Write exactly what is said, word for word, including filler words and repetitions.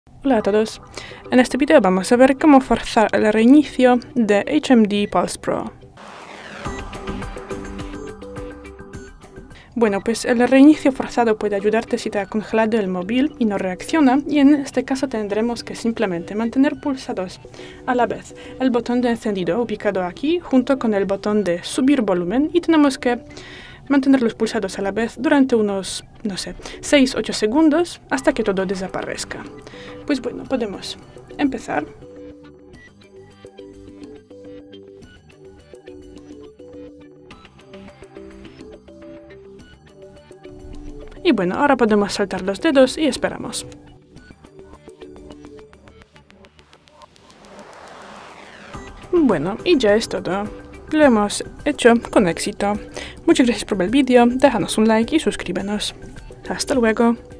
Hola a todos, en este video vamos a ver cómo forzar el reinicio de H M D Pulse Pro. Bueno, pues el reinicio forzado puede ayudarte si te ha congelado el móvil y no reacciona, y en este caso tendremos que simplemente mantener pulsados a la vez el botón de encendido ubicado aquí junto con el botón de subir volumen, y tenemos que mantenerlos pulsados a la vez durante unos, no sé, seis a ocho segundos hasta que todo desaparezca. Pues bueno, podemos empezar. Y bueno, ahora podemos saltar los dedos y esperamos. Bueno, y ya es todo. Lo hemos hecho con éxito. Muchas gracias por ver el vídeo, déjanos un like y suscríbenos. Hasta luego.